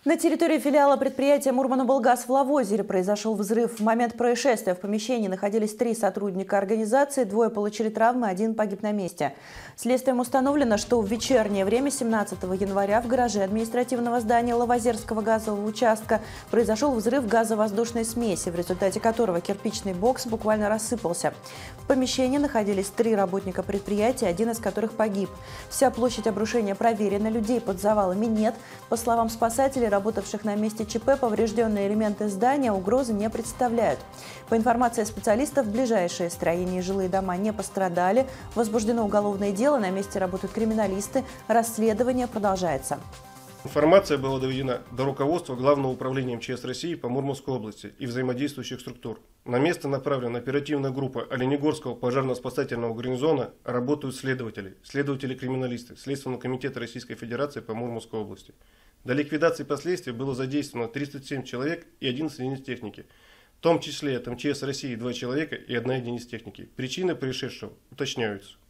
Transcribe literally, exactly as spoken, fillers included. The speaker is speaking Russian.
На территории филиала предприятия «Мурманоблгаз» в Лавозере произошел взрыв. В момент происшествия в помещении находились три сотрудника организации, двое получили травмы, один погиб на месте. Следствием установлено, что в вечернее время семнадцатого января в гараже административного здания Лавозерского газового участка произошел взрыв газовоздушной смеси, в результате которого кирпичный бокс буквально рассыпался. В помещении находились три работника предприятия, один из которых погиб. Вся площадь обрушения проверена, людей под завалами нет. По словам спасателей, работавших на месте ЧП, поврежденные элементы здания угрозы не представляют. По информации специалистов, ближайшие строения и жилые дома не пострадали. Возбуждено уголовное дело, на месте работают криминалисты. Расследование продолжается. Информация была доведена до руководства Главного управления МЧС России по Мурманской области и взаимодействующих структур. На место направлена оперативная группа Оленегорского пожарно-спасательного гарнизона, работают следователи, следователи-криминалисты Следственного комитета Российской Федерации по Мурманской области. Для ликвидации последствий было задействовано тридцать семь человек и одиннадцать единиц техники. В том числе от МЧС России два человека и одна единица техники. Причины происшедшего уточняются.